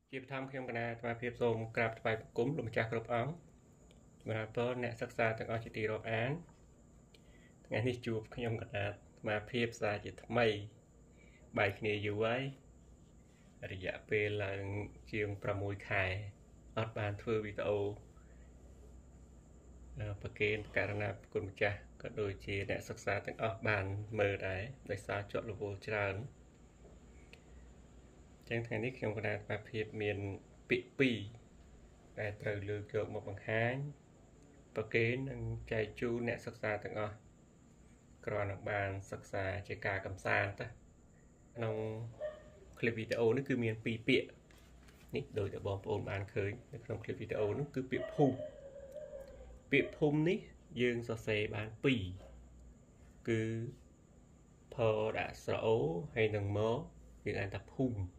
ជាបឋមខ្ញុំកណាអាត្មាភាពសូមក្រាបថ្វាយបង្គំលោកម្ចាស់គ្រប់អង្គសម្រាប់តអ្នកសិក្សាទាំងអស់ជាទីរាប់អានថ្ងៃនេះជួបខ្ញុំកណាអាត្មាភាពសាជាថ្មីបែកគ្នាយូរហើយរយៈពេលឡើងជាង6ខែអត់បានធ្វើវីដេអូប្រកេនករណីគុណម្ចាស់ក៏ដូចជាអ្នកសិក្សាទាំងអស់បានមើលដែរដោយសារជាប់រវល់ច្រើនចឹងថ្ងៃនេះខ្ញុំកណាអាត្មាភាពមានពាក្យពីរដែលត្រូវលើកយកមកបង្ហាញប្រកេននិងចែកជូនអ្នកសិក្សាទាំងអស់គ្រាន់តែបានសិក្សាជាការកំសាន្តទៅក្នុងคลิปវីដេអូនេះគឺមានពីរពាក្យនេះដោយតែបងប្អូនបានឃើញនៅក្នុងคลิปវីដេអូនោះគឺពាក្យភូមិពាក្យភូមិនេះយើងសរសេរបានពីរគឺផដាក់ស្រអូហើយនឹងមកយើងអានថាភូមិ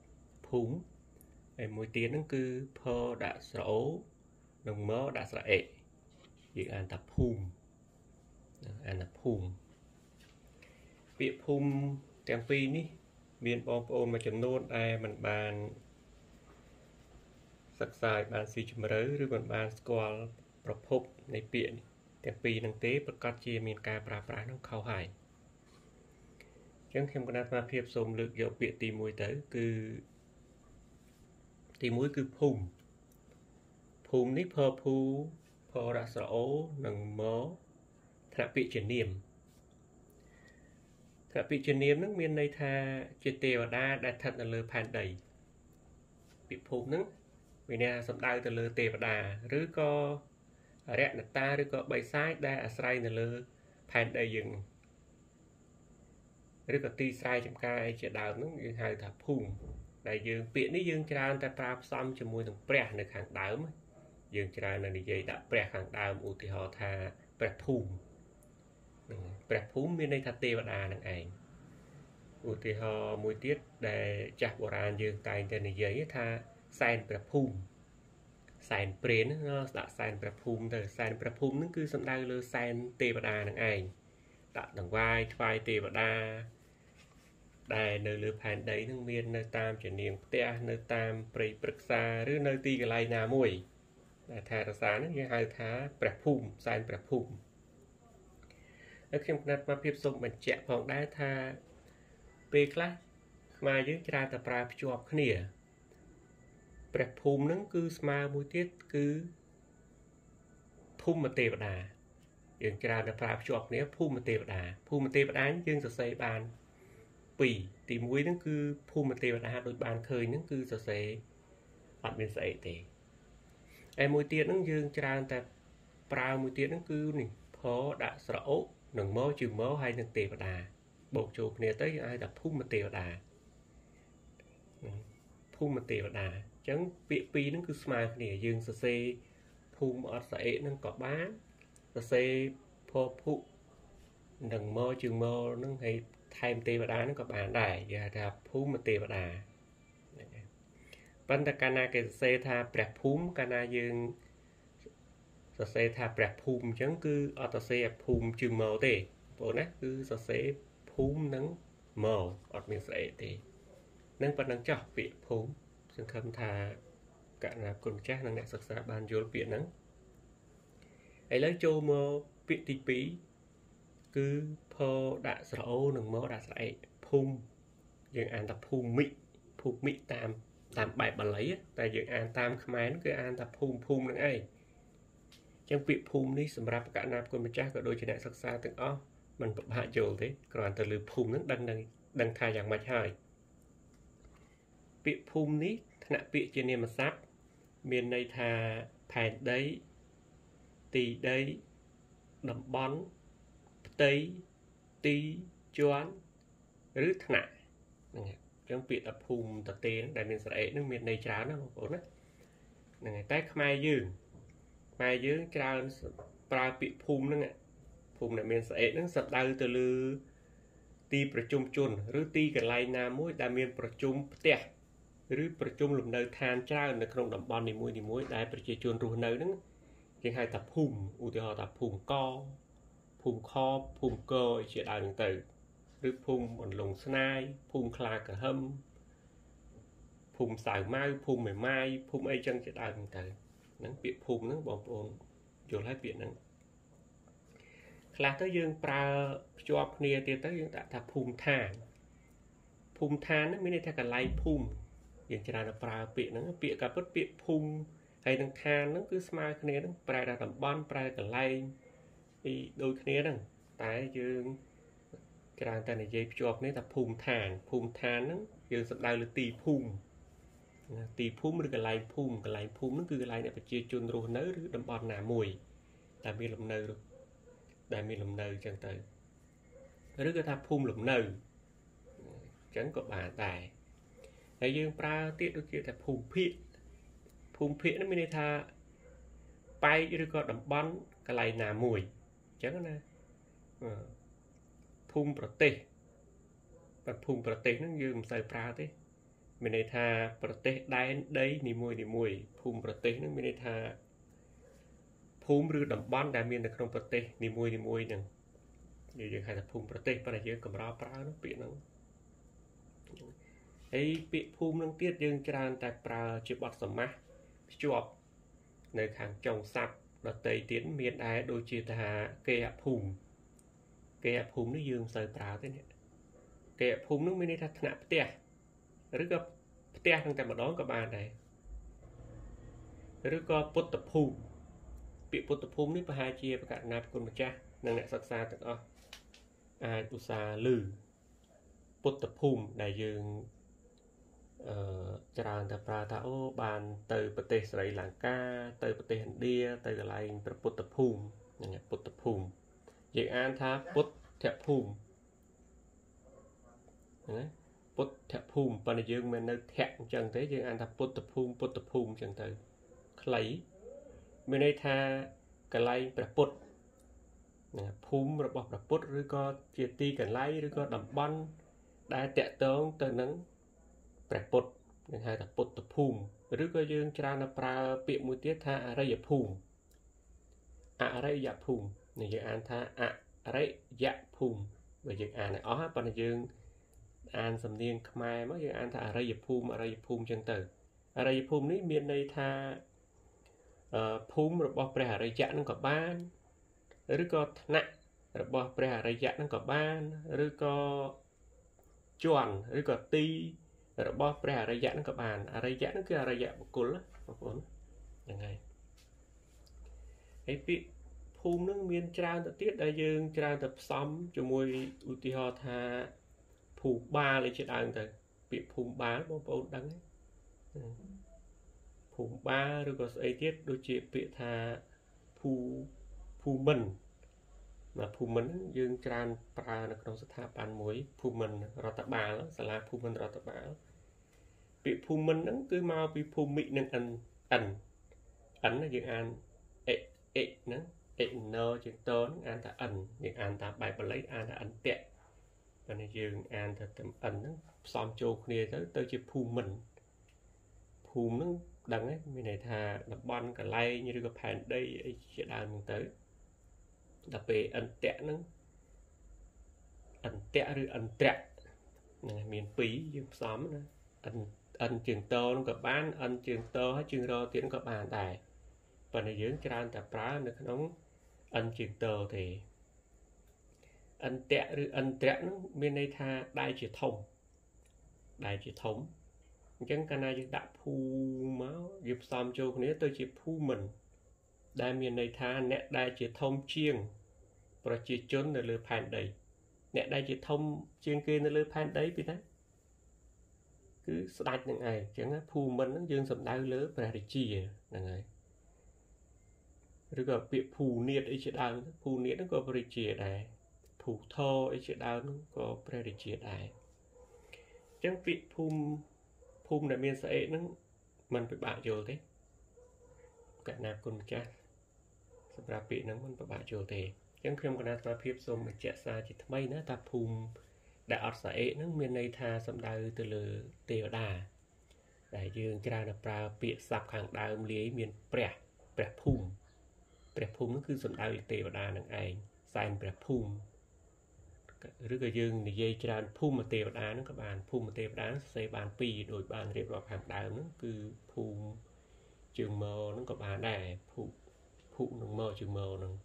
ហើយមួយទៀតហ្នឹងគឺផដាក់ស្រអូនិងមកដាក់ស្រអេយើងអានថាភូមិអានថាភូមិពាក្យភូមិទាំងពីរនេះមានបងប្អូនមួយចំនួនដែលមិនបានសិក្សាឲ្យបានស៊ីជម្រៅឬមិនបានស្គាល់ប្រភពនៃពាក្យនេះទាំងពីរហ្នឹងទេប្រកាសជាមានការប្រើប្រាស់នឹងខុសហើយអញ្ចឹងខ្ញុំគណៈអាត្មាភាពសូមលើកយកពាក្យទី1ទៅគឺទី1គឺភូមិនេះផភូផរៈស្រអូនិងមកថ្នាក់ពាក្យជានាមថ្នាក់ពាក្យជានាមហ្នឹងមានន័យថាជាទេវតាដែលស្ថិតនៅលើផែនដីពាក្យភូមិហ្នឹងវាអ្នកសំដៅទៅលើទេវតាឬក៏រណតាឬក៏បិសាចដែលអាស្រ័យនៅលើផែនដីយើងឬក៏ទីស្រែចម្ការអីជាដើមហ្នឹងយើងហៅថាភូមិដែលយើងពាក្យនេះយើងច្រើនតែប្រើផ្សំជាមួយនឹងព្រះនៅខាងដើមយើងច្រើននៅនិយាយដាក់ព្រះខាងដើមឧទាហរណ៍ថាព្រះភូមិព្រះភូមិមានន័យថាទេវតានឹងឯងឧទាហរណ៍មួយទៀតដែលចាស់បុរាណយើងតែងតែនិយាយថាសែនព្រះភូមិសែនព្រេនស្ដាក់សែនព្រះភូមិទៅសែនព្រះភូមិនឹងគឺសំដៅលើសែនទេវតានឹងឯងដាក់ដង្វាយថ្វាយទេវតាដែលនៅលើផែនដីនឹងមាននៅតាមជានាងផ្ទះនៅតាមព្រៃព្រឹក្សាឬនៅទីកន្លែងណាមួយដែលថែរក្សានឹងយើងហៅថាព្រះភូមិសែនព្រះភូមិហើយខ្ញុំគណៈអាត្មាភាពសូមបញ្ជាក់ផងដែរថាពេលខ្លះខ្មែរយើងច្រើនតែប្រើភ្ជាប់គ្នាព្រះភូមិនឹងគឺស្មើមួយទៀតគឺភូមិទេវតាយើងច្រើនតែប្រើភ្ជាប់គ្នាភូមិទេវតាយើងសរសេរបានពីរទី1ហ្នឹងគឺភូមិទេវតាដូចបានឃើញហ្នឹងគឺសរសេរអត់មានស្អីទេហើយមួយទៀតហ្នឹងយើងច្រើនតែប្រើមួយទៀតហ្នឹងគឺនេះផដាក់ស្រអុនិងមកជើងមកហើយនឹងទេវតាបូកចូលគ្នាទៅយើងហៅថាភូមិទេវតាអញ្ចឹងពាក្យពីរហ្នឹងគឺស្មើគ្នាយើងសរសេរភូមិអត់ស្អេហ្នឹងក៏បានសរសេរផភុនិងមកជើងមកហ្នឹងហើយថែមទេវតាហ្នឹងក៏បានដែរគេហៅថាភូមិទេវតាប៉ុន្តែកាលណាគេសរសេរថាព្រះភូមិកាលណាយើងសរសេរថាព្រះភូមិអញ្ចឹងគឺអត់សរសេរភូមិជើងមកទេបងណាគឺសរសេរភូមិនឹងមកអត់មានស្អីទេនឹងប៉ុណ្ណឹងចោះពាក្យភូមិសង្ឃឹមថាកណ្ណាគុណម្ចាស់និងអ្នកសិក្សាបានយល់ពាក្យហ្នឹងឥឡូវចូលមកពាក្យទី2គឺផដាក់ស្រអូនិងមកដាក់ស្រអេភូមិយើងអានថាភូមិតាមបែបបាលីតែយើងអានតាមខ្មែរគឺអានថាភូមិនឹងឯងអញ្ចឹងពាក្យភូមិនេះសម្រាប់កណ្ណាគុណម្ចាស់ក៏ដូចជាអ្នកសិក្សាទាំងអស់មិនពិបាកយល់ទេគ្រាន់តែលើភូមិនឹងដឹងថាយ៉ាងម៉េចហើយពាក្យភូមិនេះថ្នាក់ពាក្យជានាមសព្ទមានន័យថាផែនដីទីដីតំបន់ផ្ទៃទីជាន់ឬថ្នាក់ហ្នឹងហើយអញ្ចឹងពាក្យថាភូមិតទេដែលមានស្រអេនឹងមានន័យច្រើនណាបងប្អូនណាហ្នឹងហើយតែខ្មែរយើងច្រើនប្រើពាក្យភូមិហ្នឹងភូមិដែលមានស្រអេហ្នឹងសំដៅទៅលើទីប្រជុំជនឬទីកន្លែងណាមួយដែលមានប្រជុំផ្ទះឬប្រជុំលំនៅឋានច្រើននៅក្នុងតំបន់នីមួយដែលប្រជាជនរស់នៅហ្នឹងគេហៅថាភូមិឧទាហរណ៍ថាភូមិកភូមិខភូមិកជាដើមហ្នឹងទៅឬភូមិអន្លង់ស្នាយភូមិខ្លាក្រហឹម phùm xài mai phùm mày mai phùm ấy chân chỉ đào mình tới nắng bị phùm nắng bom bồn vô lại bị nắng là tới dương pra cho nia thì tới dương đã thà phùm than nó mới nên thay cả lai phùm dương chỉ là pra bị nắng bị cả bất bị phùm hay nắng than nó cứ smile nia nó pra ra tầm bon pra cả lai đi đôi nia nè tại dương cái đàn tên này dây cho nên là phùm than nó dương sập đào là tì phùm được cái lai phùm nó cứ cái lai này phải chia chun rồi nới được đâm bòn nà mùi tại vì làm nơ được đại mi làm nơ chẳng tới rất cái ta phùm làm nơ chẳng có bà tài hay dương pra tiết đôi kia là phùm phiện nó mới tha bay rồi có đâm bòn cái lai nà mùi chẳng nè phùm prote và phùm prote nó dương sai pra thế mình này tha prote đai đấy ni mùi phùm prote nó mình này tha phùm rư đầm bón đại miền trong prote ni mùi nè như vậy hay là phùm prote bây giờ cầm ra pra nó bị nó ấy bị phùm nó tiết dương tràn tại pra chụp bọt sầm má chụp nơi hàng trồng sạp là tây tiến miền đai đôi chia tha cây phùm nó dương sợi pra thế này cây phùm nó mình này tha nạp tia rồi có tia thằng tại mà đó các bạn này rồi có bút tập phùm bị bút tập phùm này phải hai chia với cả nạp con một cha năng lại sắc xa được ai tu sa lư bút tập phùm đại dương tràn tập ra thảo bàn từ bát tê sấy làng ca từ bát tê hành đia từ cái lại bút tập phùm này bút tập phùm dự án tha bút thẹp phùm bút thẹp phùm bàn dương mình nơi thẹp chẳng thế dự án tha bút tập phùm chẳng tới lấy mình đây tha cái lại bút phùm rồi bọc bút rồi có chia ti cái lại rồi có đầm bắn đại tẹt tớn từ nắng bút nên hai là bút tập phùm rồi có dương tràn là pra biện mũi tiết tha ở đây dạ phùm này dự án tha ở đây dạ phùm về dự án này ó bàn dương an sầm niên khmer mới dự án tha ở đây phùm chân từ ở đây phùm ní miền đây tha phùm rồi bọc pre ở đây dạ nó có ban rồi có nặng rồi bọc pre ở đây dạ nó có ban rồi có chuẩn rồi có ti rồi bọc pre ở đây dạ nó có bàn ở đây dạ nó cứ ở đây dạ một cột đó như này ấy bị phùm nó miền tràn tự tiết đại dương tràn tập sắm cho môi uti ho tha phù ba lấy chết ăn thôi bị phùm ba bông đắng phùm ba rồi có ấy tiết đôi chị bị tha phù mình mà phù mình dương tràn pra nó trong sát ban muối phù mình rồi tập bà đó sẽ là phù mình rồi tập bà bị phù mình nó cứ mau bị phù mị nên ẩn là dương an nó nó chữ tốn an ta ẩn nhưng an ta bài bật lấy an ta ẩn tệ và này dương an ta tầm ẩn nó xóm châu kia tới chữ phù nó đắng ấy mình này thà đập bon cả lay như được phản đây sẽ đàn mình tới đặc biệt ẩn tệ nó ẩn tệ rồi ẩn tệ này miền pí dương xóm nữa ẩn trường tơ nó có bán ẩn trường tơ hay trường rô tiếng có bàn tài và này dưỡng tràn tập ra nó nóng ẩn trường tơ thì ẩn tệ rồi ẩn tệ nó miền này tha đai chỉ thống chẳng cái này đã phu máu dịp xóm châu nếu tôi chỉ phu mình đại miền này tha nè đại chỉ thông chiêng và chỉ trốn nơi lừa phản đầy nè đại chỉ thông chiêng kia nơi lừa phản đấy vì thế cứ đặt những ngày chẳng phu mình nó dương sầm đau lứa và để chi là ngày rồi gặp bị phù niết ấy chỉ đau phù niết nó có về chia này phù thô ấy chỉ đau nó có về chia này chẳng bị phùm là miền sợi nó mình phải bảo vô thế cả nạp con cha sắp ra bị nó mình phải bảo vô thế chẳng khi mà nạp phép xong mình chạy xa chỉ mấy nữa ta phùm đã ở sợi nó miền này tha sắm đau từ lừa tiêu đà đại dương ra là pra bị sập hàng đau lý miền bẻ phùm nó cứ sắm đau tiêu đà năng ai sai bẻ phùm ឬក៏យើងនិយាយច្រើនភូមិទេវតាហ្នឹងក៏បានភូមិទេវតាសរសេរបាន2ដោយបានរៀបរាប់ខាងដើមហ្នឹងគឺភូមិជើងម៉ូហ្នឹងក៏បានដែរភូមិនឹងម៉ូជើងម៉ូហ្នឹង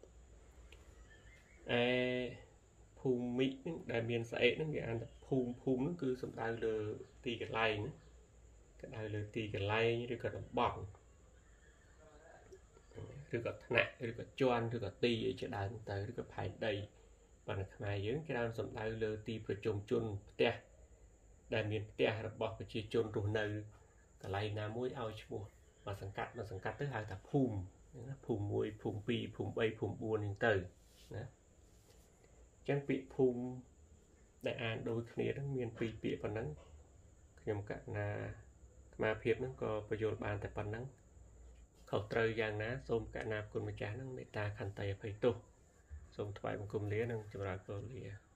ភូមិហ្នឹងដែលមានស្អេកហ្នឹងគេអានថាភូមិហ្នឹងគឺសំដៅលើទីកន្លែងណាក៏ដៅលើទីកន្លែងឬក៏តំបន់ឬក៏ថ្នាក់ឬក៏ជាន់ឬក៏ទីអីជាដើមទៅឬក៏ផែនដីបានខ្មែរយើងច្រើនសំដៅលើទីប្រជុំជនផ្ទះដែលមានផ្ទះរបស់ប្រជាជនរស់នៅកន្លែងណាមួយឲ្យឈ្មោះមកសង្កាត់ទៅហៅថាភូមិណាភូមិ1ភូមិ2ភូមិ3ភូមិ4ហ្នឹងទៅណាអញ្ចឹងពាក្យភូមិដែលអានដូចគ្នាហ្នឹងមាន2ពាក្យប៉ុណ្ណឹងខ្ញុំកណាអាត្មាភាពហ្នឹងក៏បញ្យល់បានតែប៉ុណ្ណឹងខុសត្រូវយ៉ាងណាសូមកណាគុណម្ចាស់ហ្នឹងមេត្តាខន្តីអភ័យទោសសូមថ្វាយបង្គំលានិងចម្រើនពរលា